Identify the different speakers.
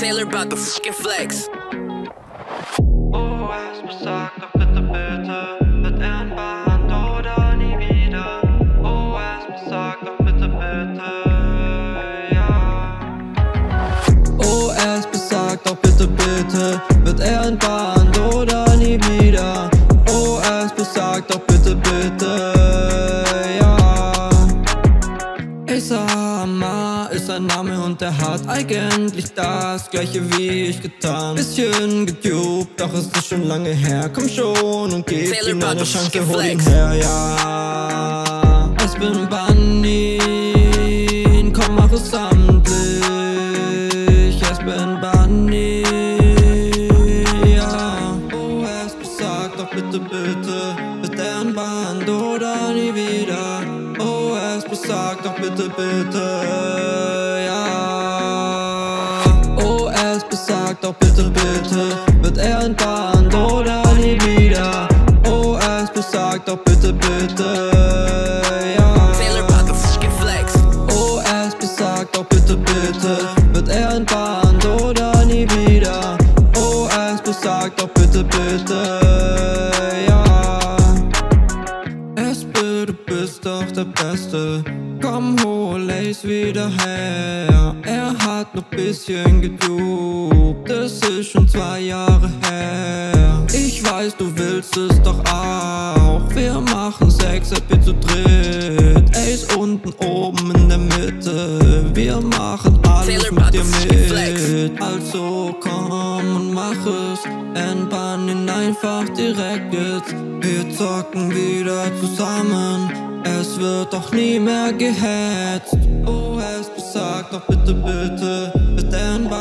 Speaker 1: Taylor about the fucking flex.
Speaker 2: Oh, sag doch bitte, bitte, wird er ein Band oder nie wieder? Oh, sag doch bitte, bitte, ja. Oh, sag doch bitte, bitte, wird er ein Band oder nie wieder? Oh, sag doch bitte, bitte, ja. Sama ist sein Name und er hat eigentlich das gleiche wie ich getan. Bisschen gedupt, doch es ist schon lange her. Komm schon und gib ihm eine Chance, hol ihn her, ja. Ich bin Bunny, komm mach es amtlich. Ich bin Bunny, ja. Oh, sag doch bitte, bitte, wird er ein Band oder nie wieder? Oh, sag doch bitte, bitte, ja. Oh, sag doch bitte, bitte, wird er ein Band oder nie wieder? Oh, sag doch bitte, bitte, ja.
Speaker 1: Taylor about the fucking flex.
Speaker 2: Oh, sag doch bitte, bitte, wird er ein Band oder nie wieder? Oh, sag doch bitte, bitte, ja. Du bist doch der Beste. Komm, hol Ace wieder her. Er hat noch bisschen gedupt. Es ist schon 2 Jahre her. Ich weiß, du willst es doch auch. Wir machen Sex, wir zu dritt. Ace unten, oben in der Mitte. Wir machen alles mit dir mit. Also komm und mach es. Entspann ihn einfach direkt jetzt. Wir zocken wieder zusammen. Es wird doch nie mehr gehetzt. Oh, sag doch bitte, bitte, wird er ein